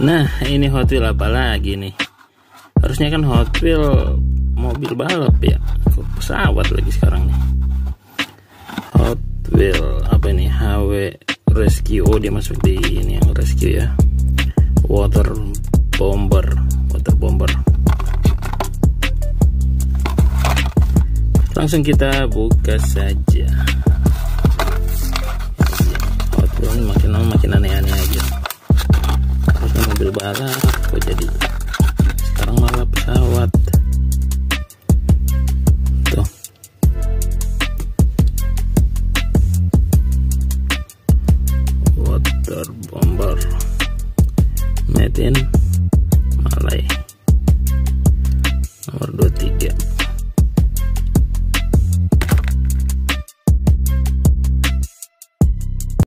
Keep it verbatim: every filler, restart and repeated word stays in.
Nah, ini Hot Wheel apa lagi nih? Harusnya kan Hot Wheel mobil balap ya. Pesawat lagi sekarang nih. Hot Wheel apa ini? H W Rescue. Oh, dia masuk di ini yang rescue ya. Water Bomber, Water Bomber. Langsung kita buka saja. Hot Wheel makin lama makin aneh-aneh aja. Harusnya mobil balap, kok jadi sekarang malah pesawat. Tuh. Water Bomber made in Malay.